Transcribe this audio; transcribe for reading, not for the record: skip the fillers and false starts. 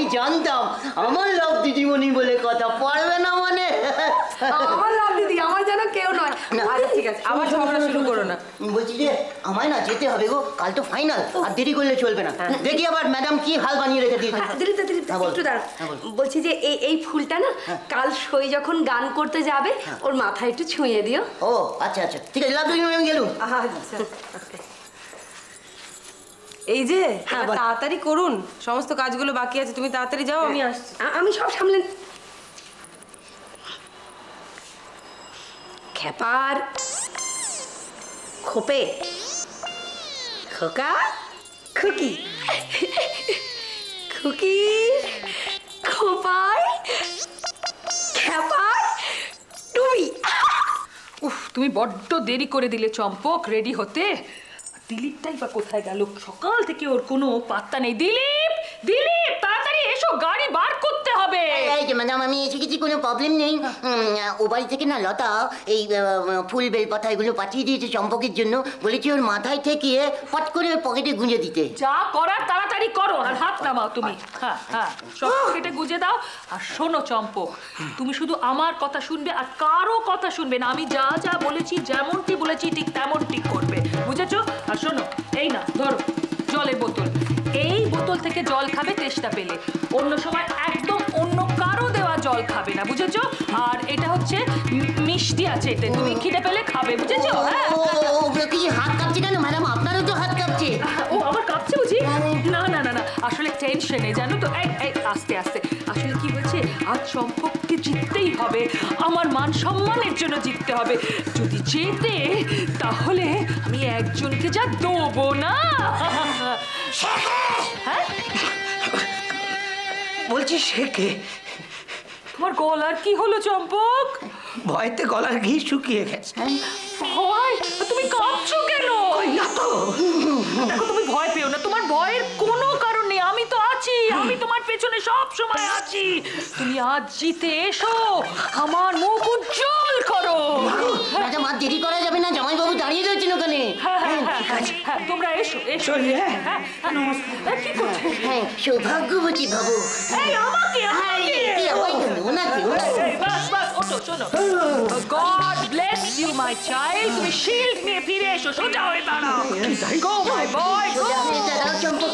জানতাম আমার লাভ দিদিমণি বলে কথা, পারবে না মানে। আমার লাভ দিদি, আমার যেন কেউ নয়। আচ্ছা ঠিক আছে, আবার ঝগড়া শুরু করো না। বলছি যে আমায় না যেতে হবে গো, কাল তো ফাইনাল, আর দেরি করলে চলবে না। দেখি আবার ম্যাডাম কি হাল বানিয়ে রেখে দিয়েছে। একটু দাঁড়া, বলছি যে এই ফুলটা না কাল সই যখন গান করতে যাবে ওর মাথায় একটু ছুঁয়ে দিও। ও আচ্ছা আচ্ছা ঠিক আছে, লাভ দিদিমণি, আমি গেলুম। এই যে তাড়াতাড়ি করুন, সমস্ত কাজগুলো বাকি আছে, তুমি তাড়াতাড়ি যাও, আমি আসছি। আমি সব সামলে। খেপার খোপে খোকা খুকি খুকি খোপায় খেপার টুমি। উফ, তুমি বড্ড দেরি করে দিলে চম্পক রেডি হতে। দিলীপটাই বা কোথায় গেল? সকাল থেকে ওর কোনো পাত্তা নেই। দিলীপ, দিলীপ তাড়াতাড়ি এসো, গাড়ি বার করতে হবে। এই যে ম্যাডাম, আমি এসে গেছি, কোনো প্রবলেম নেই। ও বাড়ি থেকে না লতা এই ফুল বেলপাতা এগুলো পাঠিয়ে দিয়েছে চম্পকের জন্য, বলেছি ওর মাথায় ঠেকিয়ে ফট করে ওর পকেটে গুঁজে দিতে। যা করার তাড়াতাড়ি করো, আর হাত নামাও তুমি। হ্যাঁ হ্যাঁ, সব পকেটে গুঁজে দাও। আর শোনো চম্পক, তুমি শুধু আমার কথা শুনবে আর কারো কথা শুনবে না। আমি যা যা বলেছি, যেমনটি বলেছি ঠিক তেমনটি করবে, বুঝেছো? আর শোনো, এই না ধরো জলের বোতল, এই বোতল থেকে জল খাবে তেষ্টা পেলে, অন্য সময় একদম অন্য কারো দেওয়া জল খাবে না, বুঝেছো? আর এটা হচ্ছে মিষ্টি আছে, এতে তুমি খিদে পেলে খাবে, বুঝেছো? হ্যাঁ। কি হাত কাঁপছে কেন ম্যাডাম? আপনারও তো হাত কাঁপছে। ও আমার কাঁপছে বুঝি? না না না না, আসলে টেনশনে, জানো তো। এই আস্তে আস্তে, আসলে কি হয়েছে, আজ চম্পককে জিততেই হবে, আমার মান সম্মানের জন্য জিততে হবে। যদি জেতে তাহলে আমি একজনকে যা দেবো না। হ্যাঁ বলছি সে কে? তোমার গলার কি হলো চম্পক? ভয়তে গলার ঘি শুকিয়ে গেছে। ভয়? তুমি কাঁপছো কেন? না তো। দেখো, তুমি ভয় পেও না, তোমার ভয়ের কোনো কারণ নেই, আমি তো আছি, আমি তোমার পেছনে সব সময় আছি। তুমি আজ জিতে এসো, আমার মুখ উজ্জ্বল করো। ম্যাডাম আর দেরি করা যাবে না, জামাইবাবু দাঁড়িয়ে রয়েছেন ওখানে। হ্যাঁ, তোমরা এসো এসো। কি করছো? হ্যাঁ, সৌভাগ্যবতী ভাবো। আমাকে ওঠো, শোনো। God bless you my child, তুমি শিল্ড নিয়ে ফিরে এসো, সোজা হয়ে দাঁড়াও। Go my boy, go.